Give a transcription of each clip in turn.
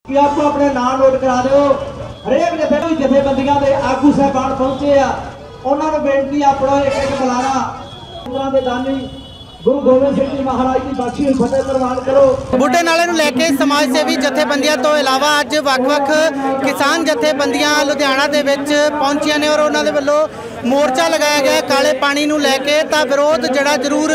आपको अपने नाम नोट करा दो। हरेक जथेबंदियां दे आगू साहबान पहुंचे आ, उन्होंने बेनती अपना एक एक बुलाना के दानी गुरु गोबिंद सिंह जी महाराज की बख्शी फतेह प्रवान करो। बुढ़े नाले नूं लैके समाज सेवी जथेबंदियां तो इलावा अज वख-वख किसान जथेबंदियां लुधियाना दे विच पहुंचियां ने और उन्हां दे वल्लों मोर्चा लगाया गया काले पानी नूं लैके। तां विरोध जिहड़ा जरूर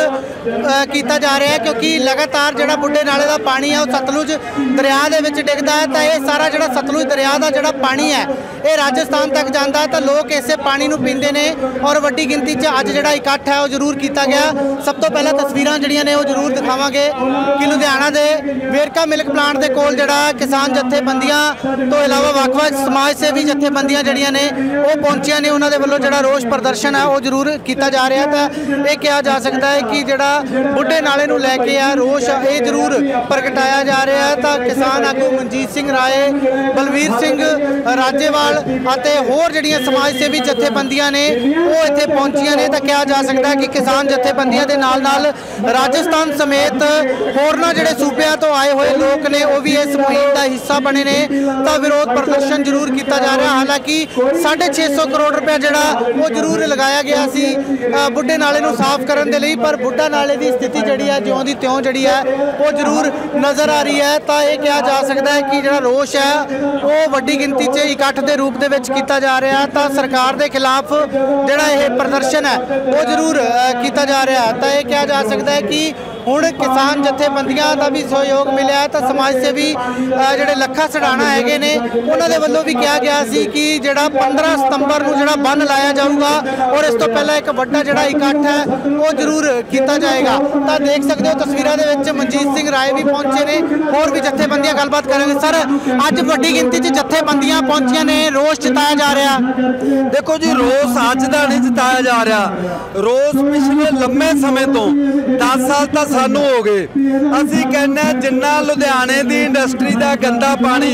कीता जा रहा है क्योंकि लगातार जिहड़ा बुढ़े नाले दा पानी है वो सतलुज दरिया दे विच डिगदा है। तां इह सारा जिहड़ा सतलुज दरिया दा जिहड़ा पानी है ये राजस्थान तक जाता है। तो लोग इसे पानी नूं पींदे ने और वड्डी गिनती च अज जिहड़ा इकट्ठ है वो जरूर किया गया। सब तो पहले तस्वीरां जिहड़ियां ने वो जरूर दिखावांगे कि लुधियाना दे वेरका मिल्क प्लांट दे कोल जिहड़ा किसान जथेबंदियां तो इलावा वख-वख समाज सेवी जथेबंदियां जिहड़ियां ने वो पहुंचियां ने। उन्हां दे वल्लों जिहड़ा रोष प्रदर्शन है वो जरूर किया जा रहा है। तो ये कहा जा सकता है कि जिहड़ा बुढ़े नाले नूं लैके आ रोष ये जरूर प्रगटाया जा रहा है। तो किसान आगू मनजीत सिंह राय, बलवीर सिंह राजेवाल ਅਤੇ ਹੋਰ ਜਿਹੜੀਆਂ ਸਮਾਜ ਸੇਵੀ ਜਥੇਬੰਦੀਆਂ ਨੇ ਉਹ ਇੱਥੇ ਪਹੁੰਚੀਆਂ ਨੇ। ਤਾਂ ਕਿਹਾ ਜਾ ਸਕਦਾ ਹੈ ਕਿ ਕਿਸਾਨ ਜਥੇਬੰਦੀਆਂ ਦੇ ਨਾਲ-ਨਾਲ ਰਾਜਸਥਾਨ ਸਮੇਤ ਹੋਰਨਾਂ ਜਿਹੜੇ ਸੂਬਿਆਂ ਤੋਂ ਆਏ ਹੋਏ ਲੋਕ ਨੇ ਉਹ ਵੀ ਇਸ ਮੁਹਿੰਮ ਦਾ ਹਿੱਸਾ ਬਣੇ ਨੇ। ਤਾਂ ਵਿਰੋਧ ਪ੍ਰਦਰਸ਼ਨ ਜ਼ਰੂਰ ਕੀਤਾ ਜਾ ਰਿਹਾ। ਹਾਲਾਂਕਿ 650 ਕਰੋੜ ਰੁਪਏ ਜਿਹੜਾ ਉਹ ਜ਼ਰੂਰ ਲਗਾਇਆ ਗਿਆ ਸੀ ਬੁੱਢੇ ਨਾਲੇ ਨੂੰ ਸਾਫ਼ ਕਰਨ ਦੇ ਲਈ, ਪਰ ਬੁੱਢਾ ਨਾਲੇ ਦੀ ਸਥਿਤੀ ਜਿਹੜੀ ਹੈ ਜਿਉਂ ਦੀ ਤਿਉਂ ਜਿਹੜੀ ਹੈ ਉਹ ਜ਼ਰੂਰ ਨਜ਼ਰ ਆ ਰਹੀ ਹੈ। ਤਾਂ ਇਹ ਕਿਹਾ ਜਾ ਸਕਦਾ ਹੈ ਕਿ ਜਿਹੜਾ ਰੋਸ਼ ਹੈ ਉਹ ਵੱਡੀ ਗਿਣਤੀ 'ਚ ਇਕੱਠ ਦੇ रूप दे विच कीता जा रहा। तो सरकार के खिलाफ जिहड़ा यह प्रदर्शन है वो जरूर किया जा रहा। तो यह कहा जा सकता है कि हुण किसान जथेबंदियां का भी सहयोग मिला है। तो समाज सेवी जिहड़े लखा सड़ाणा हैगे ने उन्हां दे वल्लों भी कहा गया सी कि जिहड़ा 15 सितंबर नूं जिहड़ा बंन लाया जाऊगा और इस तो पहले एक वड्डा जिहड़ा इकट्ठ है वो जरूर किया जाएगा। तो देख सकते हो तस्वीरां दे विच मनजीत सिंह राय भी पहुंचे ने, होर भी जथेबंदियां गलबात करेंगे। सर अज वड्डी गिनती च जथेबंदियां पहुंचियां ने, रोष जताया जा रहा। देखो जी रोष अज का नहीं जताया जा रहा, रोष पिछले लंबे समय तो 10 साल तक सानू हो गए। असी कहने जिन्ना लुधियाने की इंडस्ट्री का गंदा पानी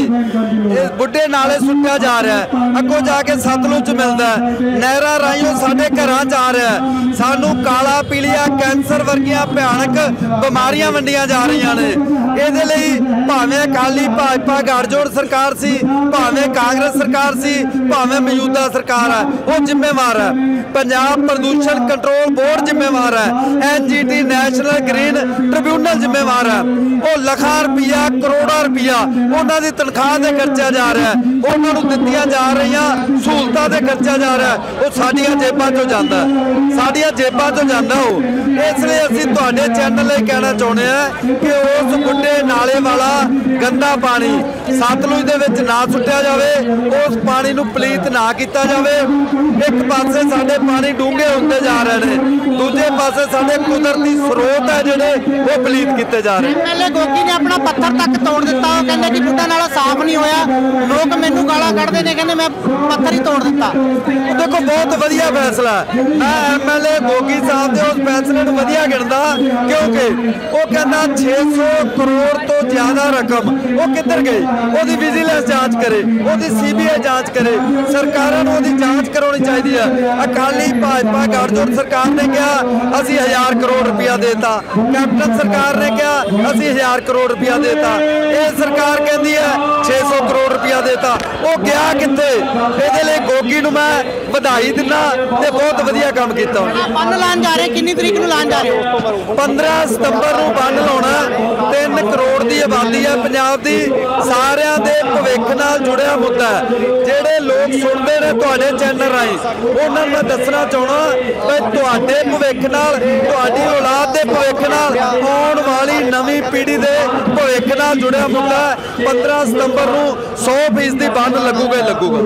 बुढ़े नाले सुट्टिया जा रहा है, अगों जाके सतलुज मिलता है, नहरां राहियों साडे घरां च आ रहा है। सानू काला पीलिया कैंसर वर्गियां भयानक बीमारियां वंडियां जा रही ने। इहदे लई भावें अकाली भाजपा गठजोड़ सरकार सी, भावें कांग्रेस सरकार सी, भावें मौजूदा सरकार है वो जिम्मेवार है। पंजाब प्रदूषण कंट्रोल बोर्ड जिम्मेवार है, NGT नैशनल ग्रीन ट्रिब्यूनल जिम्मेवार है। वो लाखां रुपया करोड़ां रुपया उन्होंने तनख्वाह से खर्चा जा रहा है, उन्होंने दित्तियां जा रही सहूलतां से खर्चा जा रहा है, वो साडियां जेबां चों जांदा, साडियां जेबां चों जांदा। हो इसलिए असीं तुहाडे चैनल लई कहना चाहुंदे हां कि उस बुढ़े नाले वाला गंदा पानी सतलुज दे विच ना सुट्टिया जावे, उस पानी नूं पलीत ना किया जावे। एक पासे साडे पानी डूंगे होंदे जा रहे हैं, दूजे पासे साडे कुदरती स्रोत है जिहड़े वो पलीत किए जा रहे हैं। पहले गोगी ने अपना पत्थर तक तोड़ दिता, वो कहंदे कि बुढ़ा नाला साफ नहीं होया, लोग मैनू गालां कढदे ने, कहंदे मैं पत्थर ही तोड़ दिता। देखो बहुत वधिया फैसला है, मैं MLA गोगी साहब के उस फैसले को वधिया गिणदा क्योंकि वो कहना 600 करोड़ तो ज्यादा रकम वो किधर गई, वो विजिलेंस जांच करे, वो CBI जांच करे, सरकारों को जांच करवानी चाहिए है। अकाली भाजपा गठजोड़ सरकार ने कहा असी 1000 करोड़ रुपया देता, कैप्टन सरकार ने कहा असी 1000 करोड़ रुपया देता, ये सरकार कहती है 600 करोड़ रुपया देता, वो गया कितने। ये गोगी नूं मैं बधाई दिना, बहुत वधिया काम किया। बंन लाण जा रहे, कितनी तरीक नूं लाण जा रहे हो? 15 सितंबर नूं बंन लाउणा। 3 करोड़ की आबादी है पंजाब की, सारिਆਂ ਦੇ भविख नाल जुड़िया मुद्दा है। ਜਿਹੜੇ लोग सुनते हैं तुहाडे चैनल राही उन्होंने मैं दसना चाहना भी तुहाडे भविख नाल, तुहाडी औलाद के भविख नाल, आउण वाली नवी पीढ़ी के भविख नाल जुड़िया मुद्दा है। 15 सितंबर नूं 100% बंद लगूगा ही लगूगा।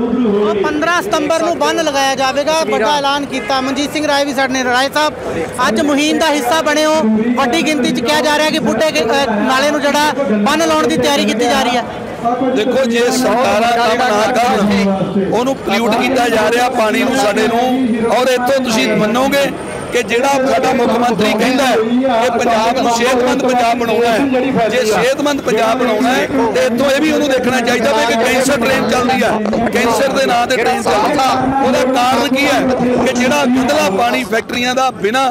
15 सितंबर नूं बंद लगाया जाएगा, बड़ा ऐलान किया। मनजीत सिंह राय भी साडे राय साहब अज मुहिम का हिस्सा बने हो, वड्डी गिनती च कहा जा रहा है कि बुढ़े नाले नूं जिहड़ा बंन लाउण की तैयारी की जा रही है। देखो जे सरकारां काम ना करन उहनूं पल्यूट किया जा रहा पानी नूं साडे नूं। और इत्थों तुसीं मन्नोगे कि जिहड़ा साडा मुख मंत्री कहंदा है कि पंजाब नूं सेहतमंद पंजाब बनाउणा है, जे सेहतमंद पंजाब बनाउणा है ते इत्थों इह भी उहनूं देखना चाहिदा कि कैंसर ट्रेन चल रही है, कैंसर दे नां ते ट्रेन चल रही है। उहदा कारण की है कि जिहड़ा गंदला पानी फैक्ट्रियां दा बिना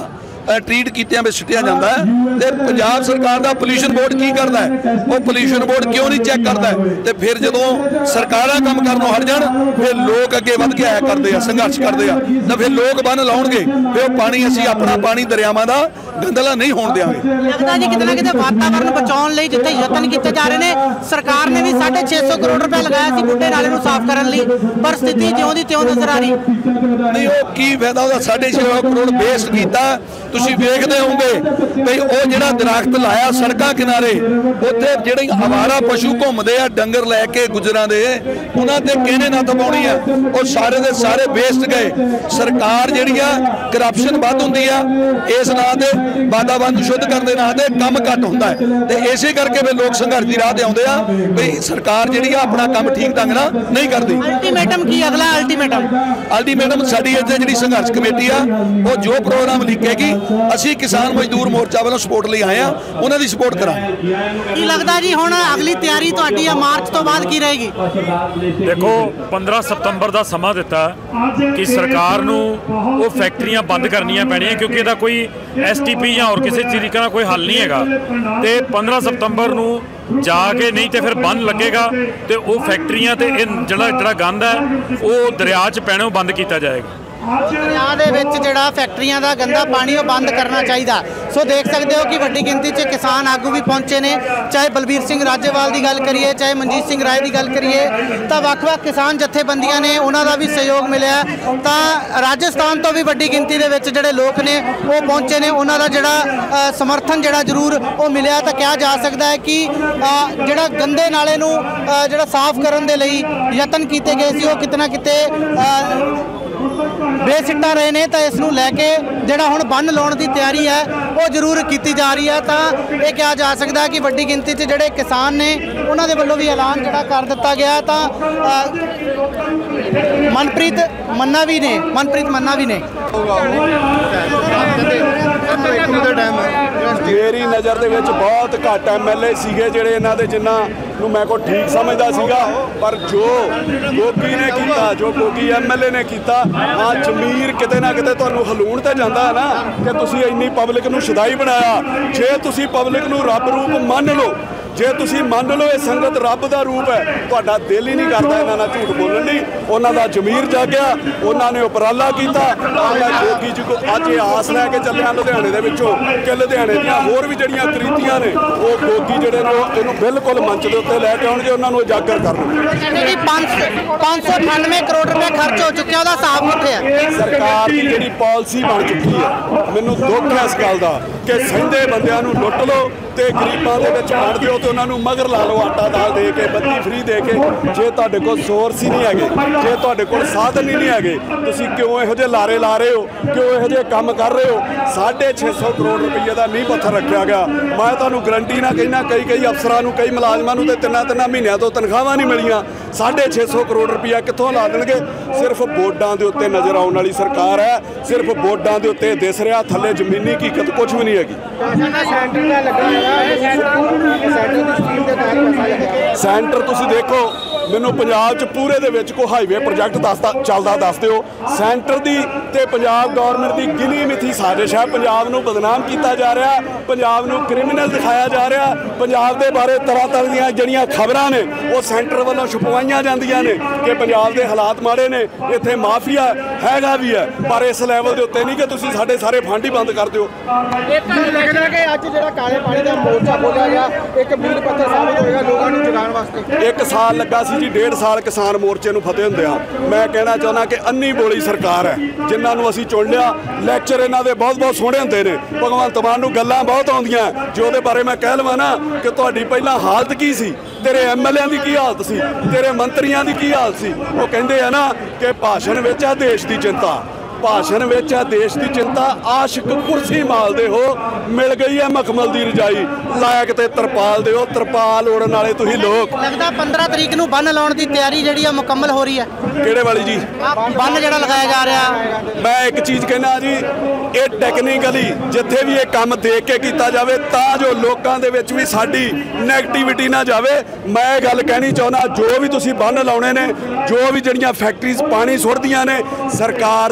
ट्रीट कीतियां में सुटिया जाता है। तो पंजाब सरकार का पोल्यूशन बोर्ड की करता है, वो पोल्यूशन बोर्ड क्यों नहीं चैक करता है? तो फिर जो सरकारां काम करनों हट जाण फिर लोग अगे वध के आया करते हैं, संघर्ष करते हैं, तो फिर लोग बन लाउणगे, फिर पानी असीं अपना पानी दरियावां दा गंदला नहीं होण देवांगे। लगदा जी किते ना किते वातावरण बचाउण लई जिथे यतन कीते जा रहे ने, सरकार ने भी 650 करोड़ रुपए लगाया सी बुੱਢੇ नाले नूं साफ करन लई, पर स्थिति ज्यों दी त्यों नज़र आ रही नहीं। वो की फायदा ਉਹਦਾ 650 करोड़ वेस्ट कीता। ਤੁਸੀਂ ਵੇਖਦੇ ਹੋਵੋਗੇ ਭਈ ਉਹ ਜਿਹੜਾ ਦਰਖਤ ਲਾਇਆ ਸੜਕਾਂ ਕਿਨਾਰੇ, ਉੱਥੇ ਜਿਹੜੇ ਆਵਾਰਾ ਪਸ਼ੂ ਘੁੰਮਦੇ ਆ ਡੰਗਰ ਲੈ ਕੇ ਗੁਜਰਾਂ ਦੇ, ਉਹਨਾਂ ਤੇ ਕਿਹਨੇ ਨੱਥ ਪਾਉਣੀ ਆ? ਉਹ ਸਾਰੇ ਦੇ ਸਾਰੇ ਵੇਸਟ ਗਏ। ਸਰਕਾਰ ਜਿਹੜੀ ਆ ਕਰਪਸ਼ਨ ਵੱਧ ਹੁੰਦੀ ਆ, ਇਸ ਨਾਂ ਤੇ ਵਾਤਾਵਰਨ ਨੂੰ ਸ਼ੁੱਧ ਕਰਨ ਦੇ ਨਾਂ ਤੇ ਕੰਮ ਘੱਟ ਹੁੰਦਾ ਹੈ, ਤੇ ਇਸੇ ਕਰਕੇ ਫਿਰ ਲੋਕ ਸੰਘਰਸ਼ ਦੀ ਰਾਹ ਤੇ ਆਉਂਦੇ ਆ ਭਈ ਸਰਕਾਰ ਜਿਹੜੀ ਆ ਆਪਣਾ ਕੰਮ ਠੀਕ ਢੰਗ ਨਾਲ ਨਹੀਂ ਕਰਦੀ। ਅਲਟੀਮੇਟਮ ਕੀ ਅਗਲਾ ਅਲਟੀਮੇਟਮ ਸਾਡੀ ਇੱਥੇ ਜਿਹੜੀ ਸੰਘਰਸ਼ ਕਮੇਟੀ ਆ ਉਹ ਜੋ ਪ੍ਰੋਗਰਾਮ ਲਿਖੇਗੀ, ਅਸੀਂ ਕਿਸਾਨ ਮਜ਼ਦੂਰ ਮੋਰਚਾ ਵੱਲੋਂ ਸਪੋਰਟ ਲਈ ਆਏ ਆ, ਉਹਨਾਂ ਦੀ ਸਪੋਰਟ ਕਰਾਂਗੇ। ਕੀ ਲੱਗਦਾ ਜੀ ਹੁਣ ਅਗਲੀ ਤਿਆਰੀ ਤੁਹਾਡੀ ਆ ਮਾਰਚ ਤੋਂ ਬਾਅਦ ਕੀ ਰਹੇਗੀ? देखो 15 ਸਤੰਬਰ ਦਾ ਸਮਾਂ ਦਿੱਤਾ ਕਿ ਸਰਕਾਰ ਨੂੰ ਉਹ ਫੈਕਟਰੀਆਂ ਬੰਦ ਕਰਨੀਆਂ ਪੈਣੀਆਂ, ਕਿਉਂਕਿ ਇਹਦਾ ਕੋਈ STP ਜਾਂ ਹੋਰ ਕਿਸੇ ਤਰੀਕੇ ਨਾਲ ਕੋਈ ਹੱਲ ਨਹੀਂ ਹੈਗਾ। ਤੇ 15 ਸਤੰਬਰ ਨੂੰ ਜਾ ਕੇ ਨਹੀਂ ਤੇ ਫਿਰ ਬੰਦ ਲੱਗੇਗਾ ਤੇ ਉਹ ਫੈਕਟਰੀਆਂ ਤੇ ਇਹ ਜਿਹੜਾ ਗੰਦ ਹੈ ਉਹ ਦਰਿਆ 'ਚ ਪੈਣੋਂ ਬੰਦ ਕੀਤਾ ਜਾਏਗਾ। ਦਰਿਆ ਦੇ ਵਿੱਚ ਜਿਹੜਾ ਫੈਕਟਰੀਆਂ ਦਾ ਗੰਦਾ ਪਾਣੀ ਉਹ ਬੰਦ ਕਰਨਾ ਚਾਹੀਦਾ। ਸੋ ਦੇਖ ਸਕਦੇ ਹੋ ਕਿ ਵੱਡੀ ਗਿਣਤੀ 'ਚ ਕਿਸਾਨ ਆਗੂ ਵੀ ਪਹੁੰਚੇ ਨੇ, ਚਾਹੇ ਬਲਬੀਰ ਸਿੰਘ ਰਾਜੇਵਾਲ ਦੀ ਗੱਲ ਕਰੀਏ, ਚਾਹੇ ਮਨਜੀਤ ਸਿੰਘ ਰਾਏ ਦੀ ਗੱਲ ਕਰੀਏ, ਤਾਂ ਵੱਖ-ਵੱਖ ਕਿਸਾਨ ਜਥੇਬੰਦੀਆਂ ਨੇ ਉਹਨਾਂ ਦਾ ਵੀ ਸਹਿਯੋਗ ਮਿਲਿਆ। ਤਾਂ ਰਾਜਸਥਾਨ ਤੋਂ ਵੀ ਵੱਡੀ ਗਿਣਤੀ ਦੇ ਵਿੱਚ ਜਿਹੜੇ ਲੋਕ ਨੇ ਉਹ ਪਹੁੰਚੇ ਨੇ, ਉਹਨਾਂ ਦਾ ਜਿਹੜਾ ਸਮਰਥਨ ਜਿਹੜਾ ਜ਼ਰੂਰ ਉਹ ਮਿਲਿਆ। ਤਾਂ ਕਿਹਾ ਜਾ ਸਕਦਾ ਹੈ ਕਿ ਜਿਹੜਾ ਗੰਦੇ ਨਾਲੇ ਨੂੰ ਜਿਹੜਾ ਸਾਫ਼ ਕਰਨ ਦੇ ਲਈ ਯਤਨ ਕੀਤੇ ਗਏ ਸੀ ਉਹ ਕਿਤੇ ਨਾ ਕਿਤੇ ਬੇਸਿੱਟਾ ਰਹੇ ਨੇ। ਤਾਂ ਇਸ ਨੂੰ ਲੈ ਕੇ ਜਿਹੜਾ ਹੁਣ ਬੰਨ ਲਾਉਣ ਦੀ ਤਿਆਰੀ ਹੈ ਉਹ ਜ਼ਰੂਰ ਕੀਤੀ ਜਾ ਰਹੀ ਹੈ। ਤਾਂ ਇਹ ਕਿਹਾ ਜਾ ਸਕਦਾ ਕਿ ਵੱਡੀ ਗਿਣਤੀ 'ਚ ਜਿਹੜੇ ਕਿਸਾਨ ਨੇ ਉਹਨਾਂ ਦੇ ਵੱਲੋਂ ਵੀ ਐਲਾਨ ਜਿਹੜਾ ਕਰ ਦਿੱਤਾ ਗਿਆ। ਤਾਂ ਮਨਪ੍ਰੀਤ ਮੰਨਾ ਵੀ ਨੇ ਮੇਰੀ ਨਜ਼ਰ ਦੇ ਵਿੱਚ ਬਹੁਤ ਘੱਟ MLA ਸੀਗੇ ਜਿਹੜੇ ਇਹਨਾਂ ਦੇ ਜਿਨ੍ਹਾਂ ਨੂੰ ਮੈਂ ਕੋ ਠੀਕ ਸਮਝਦਾ ਸੀਗਾ, ਪਰ ਜੋ ਗੋਗੀ ਨੇ ਕੀਤਾ, ਜੋ ਗੋਗੀ MLA ਨੇ ਕੀਤਾ, ਆ ਜ਼ਮੀਰ ਕਿਤੇ ਨਾ ਕਿਤੇ ਤੁਹਾਨੂੰ ਹਲੂਣ ਤੇ ਜਾਂਦਾ ਹੈ ਨਾ ਕਿ ਤੁਸੀਂ ਇੰਨੀ ਪਬਲਿਕ ਨੂੰ ਸ਼ਦਾਈ ਬਣਾਇਆ। ਜੇ ਤੁਸੀਂ ਪਬਲਿਕ ਨੂੰ ਰੱਬ ਰੂਪ ਮੰਨ ਲਓ, ਜੇ ਤੁਸੀਂ ਮੰਨ ਲਓ ਇਹ ਸੰਗਤ ਰੱਬ ਦਾ ਰੂਪ ਹੈ, ਤੁਹਾਡਾ ਦਿਲ ਹੀ ਨਹੀਂ ਕਰਦਾ ਇਹਨਾਂ ਨਾਲ ਝੂਠ ਬੋਲਣ ਲਈ। ਉਹਨਾਂ ਦਾ ਜ਼ਮੀਰ ਜਾਗਿਆ, ਉਹਨਾਂ ਨੇ ਉਪਰਾਲਾ ਕੀਤਾ। ਮੈਂ ਗੋਗੀ ਜੀ ਕੋ ਅੱਜ ਇਹ ਆਸ ਲੈ ਕੇ ਚੱਲਿਆ ਲੁਧਿਆਣੇ ਦੇ ਵਿੱਚੋਂ ਕਿ ਲੁਧਿਆਣੇ ਦੀਆਂ ਹੋਰ ਵੀ ਜਿਹੜੀਆਂ ਕ੍ਰਿਤੀਆਂ ਨੇ ਉਹ ਗੋਗੀ ਜਿਹੜੇ ਨੇ ਇਹਨੂੰ ਬਿਲਕੁਲ ਮੰਚ ਦੇ ਉੱਤੇ ਲੈ ਕੇ ਆਉਣਗੇ, ਉਹਨਾਂ ਨੂੰ ਉਜਾਗਰ ਕਰਨਗੇ। 598 ਕਰੋੜ ਰੁਪਏ ਖਰਚ ਹੋ ਚੁੱਕਿਆ, ਉਹਦਾ ਹਿਸਾਬ ਕਿੱਥੇ ਹੈ? ਸਰਕਾਰ ਦੀ ਜਿਹੜੀ ਪਾਲਿਸੀ ਬਣ ਚੁੱਕੀ ਹੈ, ਮੈਨੂੰ ਦੁੱਖ ਹੈ ਇਸ ਗੱਲ ਦਾ ਕਿ ਸਹਿੰਦੇ ਬੰਦਿਆਂ ਨੂੰ ਲੁੱਟ ਲਓ ਤੇ ਗਰੀਬਾਂ ਦੇ ਵਿੱਚ ਵੰਡ ਦਿਓ ਤੇ ਉਹਨਾਂ ਨੂੰ ਮਗਰ ਲਾ ਲਓ ਆਟਾ ਦਾਲ ਦੇ ਕੇ, ਬੱਤੀ ਫ੍ਰੀ ਦੇ ਕੇ। ਜੇ ਤੁਹਾਡੇ ਕੋਲ ਸੋਰਸ ਹੀ ਨਹੀਂ ਹੈਗੇ, ਜੇ ਤੁਹਾਡੇ ਕੋਲ ਸਾਧਨ ਹੀ ਨਹੀਂ ਹੈਗੇ, ਤੁਸੀਂ ਕਿਉਂ ਇਹੋ ਜਿਹੇ ਲਾਰੇ ਲਾ ਰਹੇ ਹੋ, ਕਿਉਂ ਇਹੋ ਜਿਹੇ ਕੰਮ ਕਰ ਰਹੇ ਹੋ? 650 ਕਰੋੜ ਰੁਪਏ ਦਾ ਨੀਂਹ ਪੱਥਰ ਰੱਖਿਆ ਗਿਆ। ਮੈਂ ਤੁਹਾਨੂੰ ਗਰੰਟੀ ਨਾਲ ਕਹਿਣਾ, ਕਈ ਅਫਸਰਾਂ ਨੂੰ, ਕਈ ਮੁਲਾਜ਼ਮਾਂ ਨੂੰ ਤੇ ਤਿੰਨਾਂ ਮਹੀਨਿਆਂ ਤੋਂ ਤਨਖਾਹਾਂ ਨਹੀਂ ਮਿਲੀਆਂ। 650 ਕਰੋੜ ਰੁਪਇਆ ਕਿੱਥੋਂ ਲਾ ਦੇਣਗੇ? ਸਿਰਫ ਬੋਰਡਾਂ ਦੇ ਉੱਤੇ ਨਜ਼ਰ ਆਉਣ ਵਾਲੀ ਸਰਕਾਰ ਹੈ, ਸਿਰਫ ਬੋਰਡਾਂ ਦੇ ਉੱਤੇ ਦਿਸ ਰਿਹਾ, ਥੱਲੇ ਜ਼ਮੀਨੀ ਹਕੀਕਤ ਕੁਝ ਵੀ ਨਹੀਂ ਹੈਗੀ। ਸੈਂਟਰ ਤੁਸੀਂ ਦੇਖੋ, ਮੈਨੂੰ ਪੰਜਾਬ 'ਚ ਪੂਰੇ ਦੇ ਵਿੱਚ ਕੋਈ ਹਾਈਵੇ ਪ੍ਰੋਜੈਕਟ ਚੱਲਦਾ ਦੱਸ ਦਿਓ। ਸੈਂਟਰ ਦੀ ਤੇ ਪੰਜਾਬ ਗੌਰਮੈਂਟ ਦੀ ਗਿਣੀ ਮਿੱਥੀ ਸਾਜ਼ਿਸ਼ ਹੈ। ਪੰਜਾਬ ਨੂੰ ਬਦਨਾਮ ਕੀਤਾ ਜਾ ਰਿਹਾ, ਪੰਜਾਬ ਨੂੰ ਕ੍ਰਿਮੀਨਲ ਦਿਖਾਇਆ ਜਾ ਰਿਹਾ, ਪੰਜਾਬ ਦੇ ਬਾਰੇ ਤਰ੍ਹਾਂ ਦੀਆਂ ਜਿਹੜੀਆਂ ਖਬਰਾਂ ਨੇ ਉਹ ਸੈਂਟਰ ਵੱਲੋਂ ਛੁਪਵਾਈਆਂ ਜਾਂਦੀਆਂ ਨੇ ਕਿ ਪੰਜਾਬ ਦੇ ਹਾਲਾਤ ਮਾੜੇ ਨੇ, ਇੱਥੇ ਮਾਫੀਆ ਹੈਗਾ ਵੀ ਹੈ, ਪਰ ਇਸ ਲੈਵਲ ਦੇ ਉੱਤੇ ਨਹੀਂ ਕਿ ਤੁਸੀਂ ਸਾਡੇ ਸਾਰੇ ਫੰਡ ਹੀ ਬੰਦ ਕਰ ਦਿਓ। ਲੱਗਦਾ ਕਿ ਅੱਜ ਜਿਹੜਾ ਕਾਲੇ ਪਾਣੀ ਦਾ ਮੋਰਚਾ ਬੋਲਿਆ ਗਿਆ ਇੱਕ ਮੀਲ ਪੱਥਰ ਸਾਬਿਤ ਹੋਏਗਾ ਲੋਕਾਂ ਨੂੰ ਜਗਾਉਣ ਵਾਸਤੇ। 1 ਸਾਲ ਲੱਗਾ ਸੀ ਜੀ, 1.5 ਸਾਲ ਕਿਸਾਨ ਮੋਰਚੇ ਨੂੰ ਫਤਿਹ ਹੁੰਦੇ ਆ। ਮੈਂ ਕਹਿਣਾ ਚਾਹੁੰਦਾ ਕਿ ਅੰਨੀ ਬੋਲੀ ਸਰਕਾਰ ਹੈ ਜਿਨ੍ਹਾਂ ਨੂੰ ਅਸੀਂ ਚੁਣ ਲਿਆ। ਲੈਕਚਰ ਇਹਨਾਂ ਦੇ ਬਹੁਤ ਸੋਹਣੇ ਹੁੰਦੇ ਨੇ, ਭਗਵੰਤ ਮਾਨ ਨੂੰ ਗੱਲਾਂ ਬਹੁਤ ਆਉਂਦੀਆਂ, ਜੇ ਉਹਦੇ ਬਾਰੇ ਮੈਂ ਕਹਿ ਲਵਾਂ ਨਾ ਕਿ ਤੁਹਾਡੀ ਪਹਿਲਾਂ ਹਾਲਤ ਕੀ ਸੀ, ਤੇਰੇ MLA ਦੀ ਕੀ ਹਾਲਤ ਸੀ, ਤੇਰੇ ਮੰਤਰੀਆਂ ਦੀ ਕੀ ਹਾਲਤ ਸੀ। ਉਹ ਕਹਿੰਦੇ ਆ ਨਾ ਕਿ ਭਾਸ਼ਣ ਵਿੱਚ ਆ ਦੇਸ਼ ਦੀ ਚਿੰਤਾ, ਭਾਸ਼ਣ ਵਿੱਚ ਆ ਦੇਸ਼ ਦੀ ਚਿੰਤਾ, ਆਸ਼ਿਕ ਕੁਰਸੀ ਮਾਲਦੇ ਹੋ, ਮਿਲ ਗਈ ਹੈ ਮਖਮਲ ਦੀ ਰਜਾਈ, ਲਾਇਕ ਤੇ ਤਰਪਾਲ ਦਿਓ, ਤਰਪਾਲ ओढ़न वाले तुही लोग। लगता 15 तरीक ਨੂੰ ਬੰਨ ਲਾਉਣ ਦੀ ਤਿਆਰੀ ਜਿਹੜੀ ਆ ਮੁਕੰਮਲ ਹੋ ਰਹੀ ਹੈ। ਕਿਹੜੇ ਵਾਲੀ ਜੀ? ਬੰਨ ਜਿਹੜਾ ਲਗਾਇਆ ਜਾ ਰਿਹਾ। ਮੈਂ ਇੱਕ ਚੀਜ਼ ਕਹਿਣਾ ਜੀ, ਇਹ ਟੈਕਨੀਕਲੀ ਜਿੱਥੇ ਵੀ ਇਹ ਕੰਮ ਦੇਖ ਕੇ ਕੀਤਾ ਜਾਵੇ ਤਾਂ ਜੋ ਲੋਕਾਂ ਦੇ ਵਿੱਚ ਵੀ ਸਾਡੀ ਨੈਗੇਟਿਵਿਟੀ ਨਾ ਜਾਵੇ। ਮੈਂ ਇਹ ਗੱਲ ਕਹਿਣੀ ਚਾਹੁੰਦਾ, ਜੋ ਵੀ ਤੁਸੀਂ ਬੰਨ ਲਾਉਣੇ ਨੇ, ਜੋ ਵੀ ਜਿਹੜੀਆਂ ਫੈਕਟਰੀਜ਼ ਪਾਣੀ ਸੁੱਟਦੀਆਂ ਨੇ, ਸਰਕਾਰ ਦੇ ਉੱਤੇ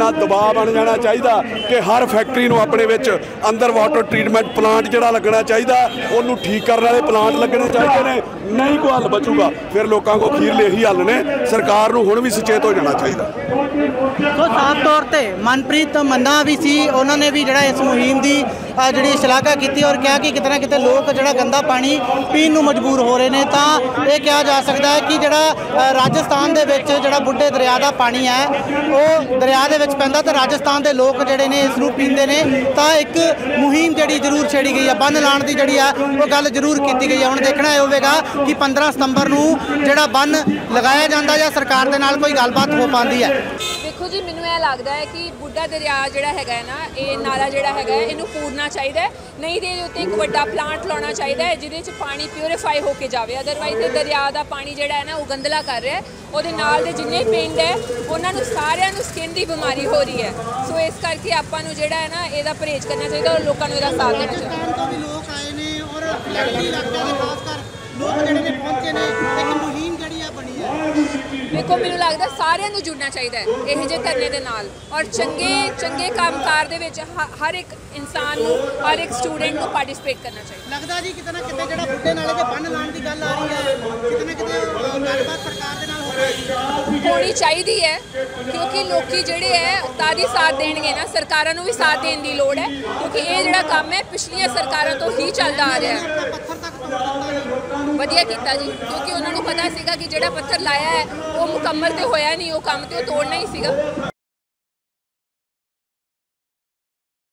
ਇੰਨਾ ਦਬਾਅ ਬਣ ਜਾਣਾ ਚਾਹੀਦਾ ਕਿ ਹਰ ਫੈਕਟਰੀ ਨੂੰ ਆਪਣੇ ਵਿੱਚ ਅੰਦਰ ਵਾਟਰ ਟ੍ਰੀਟਮੈਂਟ ਪਲਾਂਟ ਜਿਹੜਾ ਲੱਗਣਾ ਚਾਹੀਦਾ, ਉਹਨੂੰ ਠੀਕ ਕਰਨ ਵਾਲੇ ਪਲਾਂਟ ਲੱਗਣੇ ਚਾਹੀਦੇ ਨੇ। ਨਹੀਂ ਕੋਈ ਹੱਲ ਬਚੂਗਾ ਫਿਰ ਲੋਕਾਂ ਕੋਲ ਅਖੀਰਲੇ ਇਹੀ ਹੱਲ ਨੇ। ਸਰਕਾਰ ਨੂੰ ਹੁਣ ਵੀ ਸੁਚੇਤ ਹੋ ਜਾਣਾ ਚਾਹੀਦਾ। ਸੋ ਸਾਫ਼ ਤੌਰ ਤੇ ਮਨਪ੍ਰੀਤ ਮੰਨਾ ਵੀ ਸੀ, ਉਹਨਾਂ ਨੇ ਵੀ ਜਿਹੜਾ ਇਸ ਮੁਹਿੰਮ ਦੀ ਜਿਹੜੀ ਸ਼ਲਾਘਾ ਕੀਤੀ ਔਰ ਕਿਹਾ ਕਿ ਕਿਤੇ ਨਾ ਕਿਤੇ ਲੋਕ ਜਿਹੜਾ ਗੰਦਾ ਪਾਣੀ ਪੀਣ ਨੂੰ ਮਜਬੂਰ ਹੋ ਰਹੇ ਨੇ। ਤਾਂ ਇਹ ਕਿਹਾ ਜਾ ਸਕਦਾ ਹੈ ਕਿ ਜਿਹੜਾ ਰਾਜਸਥਾਨ ਦੇ ਵਿੱਚ ਜਿਹੜਾ ਬੁੱਢੇ ਦਰਿਆ ਦਾ ਪਾਣੀ ਹੈ ਉਹ ਦਰਿਆ ਦੇ ਵਿੱਚ ਪੈਂਦਾ ਤੇ ਰਾਜਸਥਾਨ ਦੇ ਲੋਕ ਜਿਹੜੇ ਨੇ ਇਸ ਨੂੰ ਪੀਂਦੇ ਨੇ। ਤਾਂ ਇੱਕ ਮੁਹਿੰਮ ਜਿਹੜੀ ਜ਼ਰੂਰ ਛੇੜੀ ਗਈ ਹੈ, ਬੰਨ ਲਾਉਣ ਦੀ ਜਿਹੜੀ ਆ ਉਹ ਗੱਲ ਜ਼ਰੂਰ ਕੀਤੀ ਗਈ ਹੈ। ਹੁਣ ਦੇਖਣਾ ਇਹ ਹੋਵੇਗਾ ਕਿ 15 ਸਤੰਬਰ ਨੂੰ ਜਿਹੜਾ ਬੰਨ ਲਗਾਇਆ ਜਾਂਦਾ ਜਾਂ ਸਰਕਾਰ ਦੇ ਨਾਲ ਕੋਈ ਗੱਲਬਾਤ ਹੋ ਪਾਉਂਦੀ ਹੈ। ਦੇਖੋ ਜੀ, ਮੈਨੂੰ ਇਹ ਲੱਗਦਾ ਹੈ ਕਿ ਬੁੱਢਾ ਦਰਿਆ ਜਿਹੜਾ ਹੈਗਾ ਹੈ ਨਾ, ਇਹ ਨਾਲਾ ਜਿਹੜਾ ਹੈਗਾ ਹੈ ਇਹਨੂੰ ਪੂਰਨਾ ਚਾਹੀਦਾ ਹੈ। ਨਹੀਂ ਤੇ ਇਹਦੇ ਉੱਤੇ ਇੱਕ ਵੱਡਾ ਪਲਾਂਟ ਲਾਉਣਾ ਚਾਹੀਦਾ ਹੈ ਜਿਹਦੇ 'ਚ ਪਾਣੀ ਪਿਊਰੀਫਾਈ ਹੋ ਕੇ ਜਾਵੇ। ਅਦਰਵਾਈਜ਼ ਇਹ ਦਰਿਆ ਦਾ ਪਾਣੀ ਜਿਹੜਾ ਹੈ ਨਾ ਉਹ ਗੰਦਲਾ ਕਰ ਰਿਹਾ ਹੈ। ਉਹਦੇ ਨਾਲ ਦੇ ਜਿੰਨੇ ਪਿੰਡ ਹੈ ਉਹਨਾਂ ਨੂੰ ਸਾਰਿਆਂ ਨੂੰ ਸਕਿਨ ਦੀ ਬਿਮਾਰੀ ਹੋ ਰਹੀ ਹੈ। ਸੋ ਇਸ ਕਰਕੇ ਆਪਾਂ ਨੂੰ ਜਿਹੜਾ ਹੈ ਨਾ ਇਹਦਾ ਪਰਹੇਜ਼ ਕਰਨਾ ਚਾਹੀਦਾ ਔਰ ਲੋਕਾਂ ਨੂੰ ਇਹਦਾ ਸਾਥ ਦੇਣਾ ਚਾਹੀਦਾ। ਤੋਂ ਵੀ ਲੋਕ ਆਏ ਨੇ ਔਰ ਲੜਕੀ ਇਲਾਕਿਆਂ ਦੇ ਖਾਸ ਕਰ ਲੋਕ ਜਿਹੜੇ ਨੇ ਪਹੁੰਚੇ ਨੇ, ਇੱਕ ਮੁਹਿੰਮ ਜਿਹੜੀ ਆ ਬਣੀ ਹੈ। ਦੇਖੋ, ਮੈਨੂੰ ਲੱਗਦਾ ਸਾਰਿਆਂ ਨੂੰ ਜੁੜਨਾ ਚਾਹੀਦਾ ਹੈ ਇਹੋ ਜਿਹੇ ਧਰਨੇ ਦੇ ਨਾਲ ਔਰ ਚੰਗੇ ਕੰਮਕਾਰ ਦੇ ਵਿੱਚ ਹਰ ਇੱਕ ਇਨਸਾਨ ਨੂੰ, ਹਰ ਇੱਕ ਸਟੂਡੈਂਟ ਨੂੰ ਪਾਰਟਿਸਿਪੇਟ ਕਰਨਾ ਚਾਹੀਦਾ। ਲੱਗਦਾ ਜੀ ਕਿਤੇ ਨਾ ਕਿਤੇ ਜਿਹੜਾ ਬੁੱਢੇ ਨਾਲੇ ਦੇ ਬੰਨ ਲਾਉਣ ਦੀ ਗੱਲ ਆ ਰਹੀ ਹੈ, ਕਿਤੇ ਨਾ ਕਿਤੇ ਗੱਲਬਾਤ ਸਰਕਾਰ ਦੇ ਨਾਲ ਹੋਣੀ ਚਾਹੀਦੀ ਹੈ ਕਿਉਂਕਿ ਲੋਕੀ ਜਿਹੜੇ ਹੈ ਤਾਂ ਹੀ ਸਾਥ ਦੇਣਗੇ ਨਾ। ਸਰਕਾਰਾਂ ਨੂੰ ਵੀ ਸਾਥ ਦੇਣ ਦੀ ਲੋੜ ਹੈ ਕਿਉਂਕਿ ਇਹ ਜਿਹੜਾ ਕੰਮ ਹੈ ਪਿਛਲੀਆਂ ਸਰਕਾਰਾਂ ਤੋਂ ਹੀ ਚੱਲਦਾ ਆ ਰਿਹਾ ਹੈ। ਪੱਥਰ ਤੱਕ ਤੋੜ ਦਿੱਤਾ ਵਧੀਆ ਕੀਤਾ ਜੀ, ਕਿਉਂਕਿ ਉਹਨਾਂ ਨੂੰ ਪਤਾ ਸੀਗਾ ਕਿ ਜਿਹੜਾ ਪੱਥਰ ਲਾਇਆ ਹੈ ਉਹ ਮੁਕੰਮਲ ਤੇ ਹੋਇਆ ਨਹੀਂ, ਉਹ ਕੰਮ ਤੇ ਉਹ ਤੋੜਨਾ ਹੀ ਸੀਗਾ।